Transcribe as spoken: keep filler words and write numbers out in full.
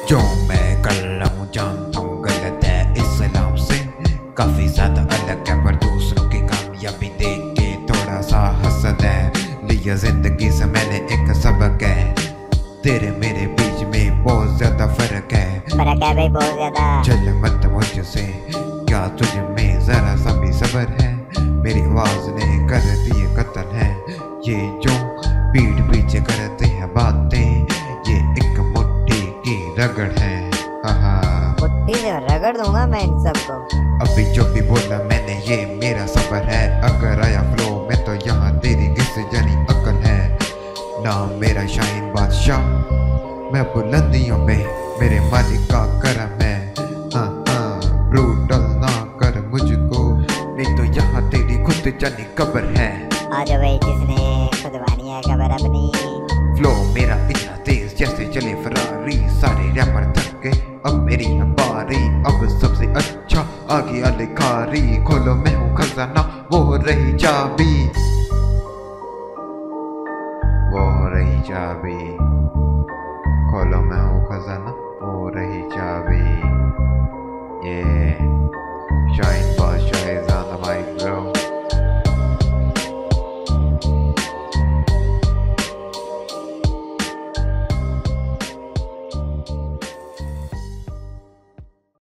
जो मैं कर रहा हूँ जानता हूँ गलत है इस्लाम से, काफी ज्यादा अलग है, पर दूसरों की कामयाबी देख के थोड़ा सा हसद है। लिया जिंदगी से मैंने एक सबक है, तेरे मेरे बीच में बहुत ज्यादा फर्क है। फर्क है भाई बहुत ज्यादा। चल मत मुझसे, क्या तुझ में जरा सा भी सबर है? मेरी आवाज ने कर दिए कत्ल है, ये जो पीठ पीछे करते हैं बातें, ये एक मुट्ठी की रगड़ है। मुट्ठी से रगड़ दूंगा मैं इन सबको। अभी जो भी बोला मैंने ये मेरा सबर है, अगर आया फ्लो में तो यहाँ तेरी किस जानी अकल है। नाम मेरा शाहीन बादशाह, मैं बुलंदियों में मेरे मालिक का करम है। हाँ हाँ ब्रूटल ना कर मुझको, नहीं तो यहाँ तेरी खुद जानी कब्र है। आजा भाई जिसने खुद बानी है कब्र अपनी। फ्लो मेरा इतना तेज जैसे चले फरारी, सारे रैपर थक गए अब मेरी है बारी। अब सबसे अच्छा आगे अलखारी, खोलो मैं हूँ खजाना वो हो रही चाबी, वो हो रही चाबी। खोलो मैं हूँ खजाना वो हो रही चाबी। ये